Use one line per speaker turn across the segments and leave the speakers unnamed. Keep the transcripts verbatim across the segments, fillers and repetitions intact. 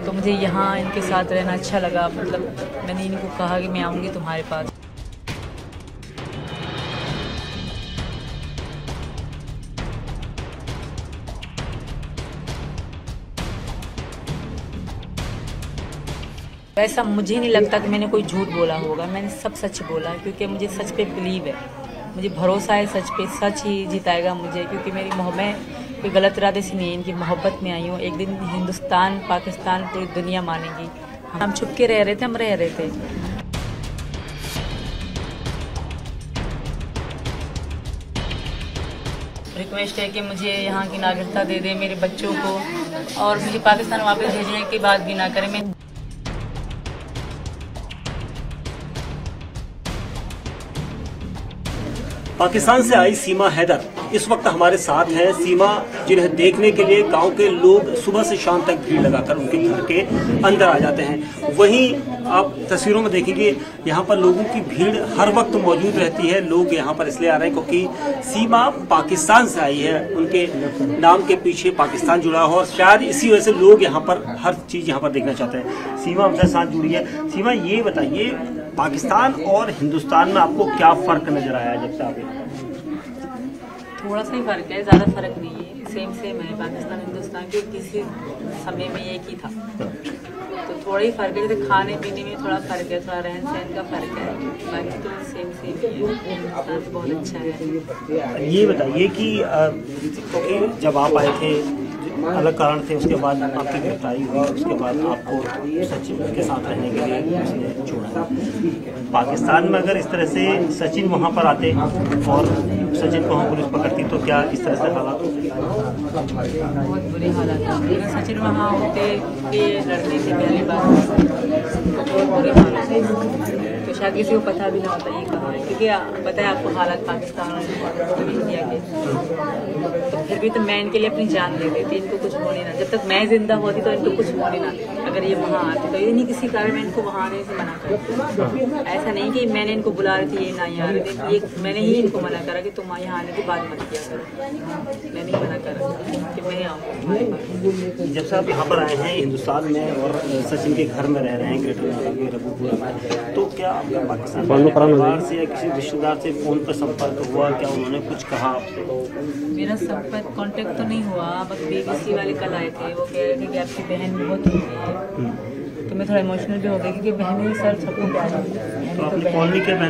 तो मुझे यहाँ इनके साथ रहना अच्छा लगा। मतलब मैंने इनको कहा कि मैं आऊँगी तुम्हारे पास। वैसा मुझे नहीं लगता कि मैंने कोई झूठ बोला होगा, मैंने सब सच बोला क्योंकि मुझे सच पे बिलीव है, मुझे भरोसा है सच पे। सच ही जिताएगा मुझे, क्योंकि मेरी मोहब्बत कोई गलत इरादे से नहीं है, इनकी मोहब्बत में आई हूँ। एक दिन हिंदुस्तान, पाकिस्तान, पूरी दुनिया मानेगी। हम छुप के रह रहे थे, हम रह रहे थे। रिक्वेस्ट है कि मुझे यहाँ की नागरिकता दे दे मेरे बच्चों को, और मुझे पाकिस्तान वापस भेजने की बात भी ना करें। मैं
पाकिस्तान से आई सीमा हैदर इस वक्त हमारे साथ हैं। सीमा, जिन्हें देखने के लिए गांव के लोग सुबह से शाम तक भीड़ लगाकर उनके घर के अंदर आ जाते हैं। वहीं आप तस्वीरों में देखेंगे यहाँ पर लोगों की भीड़ हर वक्त मौजूद रहती है। लोग यहाँ पर इसलिए आ रहे हैं क्योंकि सीमा पाकिस्तान से आई है, उनके नाम के पीछे पाकिस्तान जुड़ा हो, और शायद इसी वजह से लोग यहाँ पर हर चीज़ यहाँ पर देखना चाहते हैं। सीमा हमसे साथ जुड़ी है। सीमा, ये बताइए, पाकिस्तान और हिंदुस्तान में आपको क्या फर्क नजर आया जब से आप?
थोड़ा सा ही फर्क है, ज़्यादा फर्क नहीं है, सेम सेम है। पाकिस्तान हिंदुस्तान के किसी समय में एक ही था, तो थोड़ा ही फर्क है। जैसे खाने पीने में थोड़ा फर्क है, थोड़ा रहन सहन का फर्क है, बाकी तो सेम सेम ही है। हिंदुस्तान बहुत अच्छा है।
ये बताइए कि तो जब आप आए थे अलग कारण थे, उसके बाद आपकी गिरफ्तारी हुई, उसके बाद आपको सचिन के साथ रहने के लिए उसने छोड़ा। पाकिस्तान में अगर इस तरह से सचिन वहाँ पर आते और सचिन को वहाँ पुलिस पकड़ती तो क्या इस तरह से हालात होते?
बहुत बुरे हालात होते। अगर सचिन वहाँ होते कि लड़ने की पहली बात बहुत बुरे हालात है, तो शायद किसी को पता भी ना होता ये कहाँ है, क्योंकि पता है आपको हालात पाकिस्तान और इंडिया के। तो फिर भी तो मैं इनके लिए अपनी जान दे देती, इनको कुछ होने ना। जब तक मैं जिंदा होती तो इनको कुछ होने ना। अगर ये वहाँ आते तो ये नहीं किसी कारण मैं इनको वहाँ आने से मना करती। ऐसा नहीं कि मैंने इनको बुला रही थी ये ना यहाँ आ रहे थे, ये मैंने ही इनको मना करा कि तुम यहाँ आने की बात मत किया करो। मैं नहीं मना करा कि मैं आऊँ।
जब से आप यहाँ पर आए हैं हिंदुस्तान में और सचिन के घर में रह रहे हैं ग्रेटर नोएडा के रबूपुरा में, तो क्या आपका पाकिस्तान परिवार से या किसी रिश्तेदार से फोन पर संपर्क हुआ? क्या उन्होंने कुछ कहा आपसे?
मेरा संपर्क कांटेक्ट तो नहीं हुआ, बस बीबीसी वाले कल आए थे, वो कह रहे थे कि आपकी बहन बहुत हो गई है। तो मैं थोड़ा इमोशनल भी हो गई, क्योंकि बहनें सर सबको प्यार होती है।
तो आपने कॉल नहीं किया बहन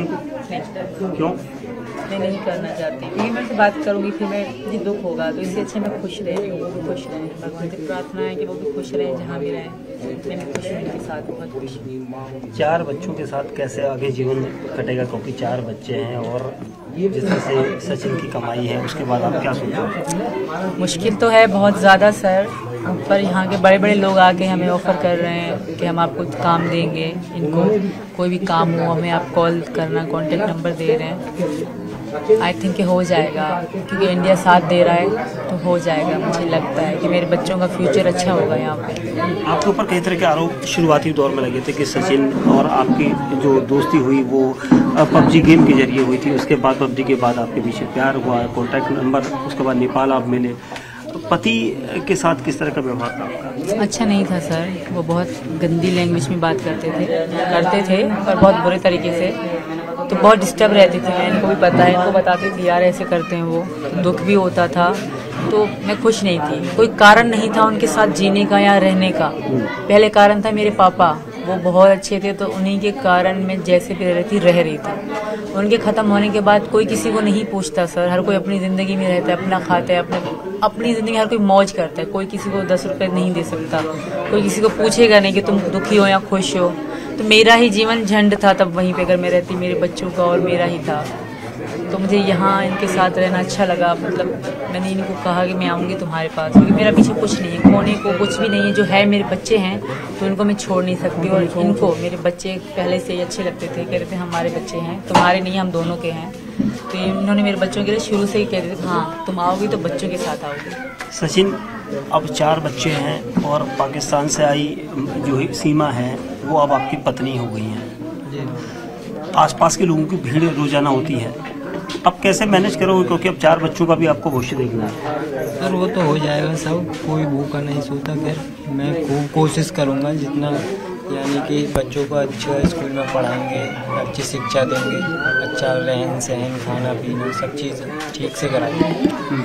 को? क्यों?
मैं नहीं करना चाहती, क्योंकि मैं उनसे बात करूंगी फिर मैं मुझे दुख होगा। तो इससे अच्छा मैं खुश रहे, वो भी खुश रहें। भगवान से प्रार्थना है कि वो भी खुश रहें जहाँ भी रहें। मैं भी खुश हूँ उनके साथ, बहुत खुश हूँ।
चार बच्चों के साथ कैसे आगे जीवन कटेगा, क्योंकि चार बच्चे हैं और जिस तरह से सचिन की कमाई है, उसके बाद आप क्या सोचते हो?
मुश्किल तो है बहुत ज़्यादा सर, पर यहाँ के बड़े बड़े लोग आके हमें ऑफ़र कर रहे हैं कि हम आपको काम देंगे। इनको कोई भी काम हो हमें आप कॉल करना, कॉन्टेक्ट नंबर दे रहे हैं। आई थिंक कि हो जाएगा, क्योंकि इंडिया साथ दे रहा है तो हो जाएगा। मुझे लगता है कि मेरे बच्चों का फ्यूचर अच्छा होगा यहाँ पे।
आपके ऊपर कई तरह के आरोप शुरुआती दौर में लगे थे कि सचिन और आपकी जो दोस्ती हुई वो पबजी गेम के जरिए हुई थी, उसके बाद पबजी के बाद आपके पीछे प्यार हुआ, कॉन्टैक्ट नंबर, उसके बाद नेपाल आप मिले। तो पति के साथ किस तरह का व्यवहार था आपका?
अच्छा नहीं था सर, वो बहुत गंदी लैंग्वेज में बात करते थे करते थे और बहुत बुरे तरीके से। तो बहुत डिस्टर्ब रहती थी मैं, इनको भी पता है, इनको बताती थी यार ऐसे करते हैं वो। तो दुख भी होता था, तो मैं खुश नहीं थी। कोई कारण नहीं था उनके साथ जीने का या रहने का। पहले कारण था मेरे पापा, वो बहुत अच्छे थे, तो उन्हीं के कारण मैं जैसे भी रह रही थी रह रही थी। उनके ख़त्म होने के बाद कोई किसी को नहीं पूछता सर, हर कोई अपनी ज़िंदगी में रहता है, अपना खाता है, अपने अपनी ज़िंदगी हर कोई मौज करता है। कोई किसी को दस रुपये नहीं दे सकता, कोई किसी को पूछेगा नहीं कि तुम दुखी हो या खुश हो। तो मेरा ही जीवन झंड था तब वहीं पे, अगर मैं रहती मेरे बच्चों का और मेरा ही था। तो मुझे यहाँ इनके साथ रहना अच्छा लगा। मतलब मैंने इनको कहा कि मैं आऊँगी तुम्हारे पास, क्योंकि मेरा पीछे कुछ नहीं है, खोने को कुछ भी नहीं है। जो है मेरे बच्चे हैं, तो इनको मैं छोड़ नहीं सकती। और इनको मेरे बच्चे पहले से ही अच्छे लगते थे, कह रहे थे हमारे बच्चे हैं, तुम्हारे नहीं, हम दोनों के हैं। तो इन्होंने मेरे बच्चों के लिए शुरू से ही कह रहे थे हाँ तुम आओगी तो बच्चों के साथ आओगी।
सचिन, अब चार बच्चे हैं और पाकिस्तान से आई जो सीमा है वो अब आपकी पत्नी हो गई हैं। आसपास के लोगों की भीड़ रोजाना होती है, अब कैसे मैनेज करोगे, क्योंकि अब चार बच्चों का भी आपको भविष्य देखना है?
सर वो तो हो जाएगा सब, कोई भूखा नहीं सोता। फिर मैं खूब कोशिश करूँगा जितना, यानी कि बच्चों को अच्छा स्कूल में पढ़ाएंगे, अच्छी शिक्षा देंगे, अच्छा रहन सहन खाना पीना सब चीज़ ठीक से कराएंगे।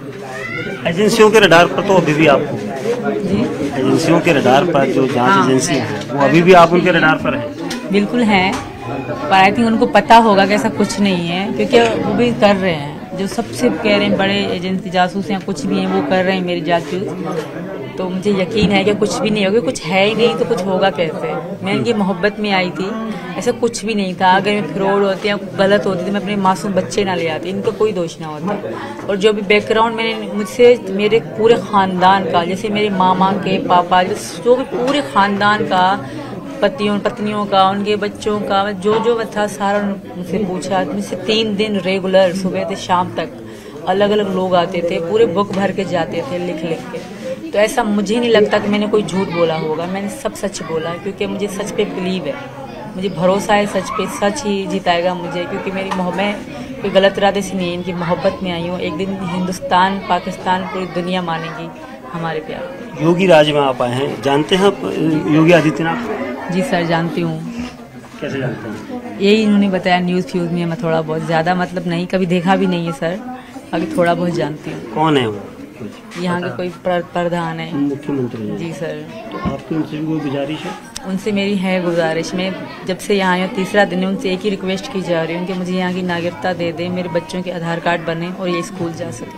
एजेंसियों के रडार पर तो अभी भी आप
जी
एजेंसियों के रडार पर जो जांच
हाँ।
एजेंसियां हैं वो अभी भी आप उनके रडार पर हैं।
बिल्कुल हैं, पर आई थिंक उनको पता होगा कि ऐसा कुछ नहीं है, क्योंकि वो भी कर रहे हैं जो सबसे कह रहे हैं, बड़े एजेंसी जासूस हैं कुछ भी हैं वो कर रहे हैं मेरी जासूस। तो मुझे यकीन है कि कुछ भी नहीं होगा, कुछ है ही नहीं तो कुछ होगा कैसे। मैं इनकी मोहब्बत में आई थी, ऐसा कुछ भी नहीं था। अगर मैं फ्रॉड होती या गलत होती तो मैं अपने मासूम बच्चे ना ले आती, इनका कोई दोष ना होता। और जो भी बैकग्राउंड मैंने मुझसे मेरे पूरे ख़ानदान का, जैसे मेरे मामा के पापा, जो भी पूरे ख़ानदान का, पतियों पत्नियों का, उनके बच्चों का, जो जो था सारा मुझसे पूछा। मुझसे तीन दिन रेगुलर सुबह से शाम तक अलग अलग लोग आते थे, पूरे बुक भर के जाते थे लिख लिख के। तो ऐसा मुझे नहीं लगता कि मैंने कोई झूठ बोला होगा, मैंने सब सच बोला, क्योंकि मुझे सच पे बिलीव है, मुझे भरोसा है सच पे, सच ही जिताएगा मुझे। क्योंकि मेरी मोहब्बत कोई गलत इरादे से नहीं है, इनकी मोहब्बत में आई हूँ। एक दिन हिंदुस्तान पाकिस्तान पूरी दुनिया मानेगी हमारे प्यार।
योगी राज में आप आए हैं, जानते हैं आप योगी आदित्यनाथ?
जी सर जानती हूँ।
कैसे जानते हैं?
यही इन्होंने बताया न्यूज़ फ्यूज़ में, मैं थोड़ा बहुत, ज़्यादा मतलब नहीं, कभी देखा भी नहीं है सर, बाकी थोड़ा बहुत जानती हूँ।
कौन है वो?
यहाँ के कोई प्र- प्रधान है,
मुख्यमंत्री हैं।
जी सर।
तो आपकी उनसे भी कोई गुजारिश है?
उनसे मेरी है गुजारिश, मैं जब से यहाँ आई हूँ तीसरा दिन है, उनसे एक ही रिक्वेस्ट की जा रही हूँ कि मुझे यहाँ की नागरिकता दे दें, मेरे बच्चों के आधार कार्ड बने और ये स्कूल जा सकें।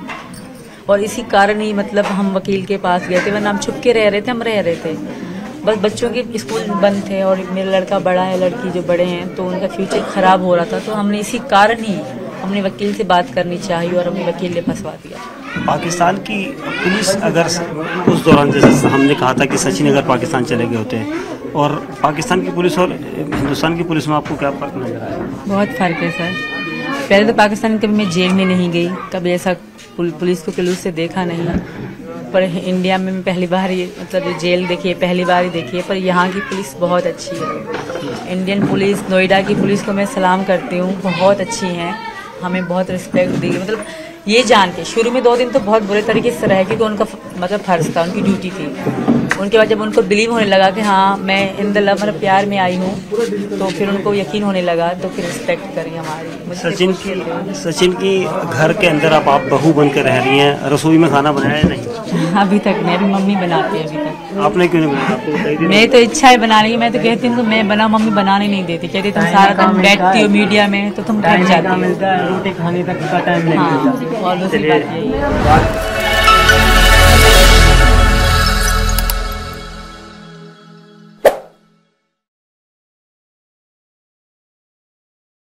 और इसी कारण ही मतलब हम वकील के पास गए थे, वरना हम छुप के रह रहे थे, हम रह रहे थे। बस बच्चों के स्कूल बंद थे और मेरा लड़का बड़ा है, लड़की जो बड़े हैं, तो उनका फ्यूचर ख़राब हो रहा था। तो हमने इसी कारण ही हमने वकील से बात करनी चाहिए और अपने वकील ने फंसवा दिया।
पाकिस्तान की पुलिस अगर उस दौरान, जैसे हमने कहा था कि सचिन अगर पाकिस्तान चले गए होते हैं, और पाकिस्तान की पुलिस और हिंदुस्तान की पुलिस में आपको क्या फ़र्क नजर आया?
बहुत फ़र्क है सर। पहले तो पाकिस्तान कभी मैं जेल में नहीं गई, कभी ऐसा पुलिस को क्लूज से देखा नहीं, पर इंडिया में मैं पहली बार ये मतलब जेल देखी है, पहली बार ही देखी है। पर यहाँ की पुलिस बहुत अच्छी है, इंडियन पुलिस, नोएडा की पुलिस को मैं सलाम करती हूँ, बहुत अच्छी हैं, हमें बहुत रिस्पेक्ट दी। मतलब ये जान के शुरू में दो दिन तो बहुत बुरे तरीके से रहे, क्योंकि उनका मतलब फर्ज था, उनकी ड्यूटी थी। उनके बाद जब उनको बिलीव होने लगा कि हाँ मैं इन द लव मतलब प्यार में आई हूँ, तो फिर उनको यकीन होने लगा, तो फिर रिस्पेक्ट करी हमारी।
सचिन की सचिन की घर के अंदर अब आप बहू बन के रह रही हैं, रसोई में खाना बनाया है नहीं?
अभी तक नहीं, अभी मम्मी बनाती है अभी तक।
आपने क्यों नहीं बनाया? आपको बताइए।
मेरी तो इच्छा है बनाने की, मैं तो कहती हूँ मैं बना, मम्मी बनाने नहीं देती, कहती तुम सारा दिन बैठती हो मीडिया में तो तुम थक जाती हो।
मिलता है रोटी खाने तक का टाइम नहीं मिलता।
हाँ, और दूसरी बात यही है।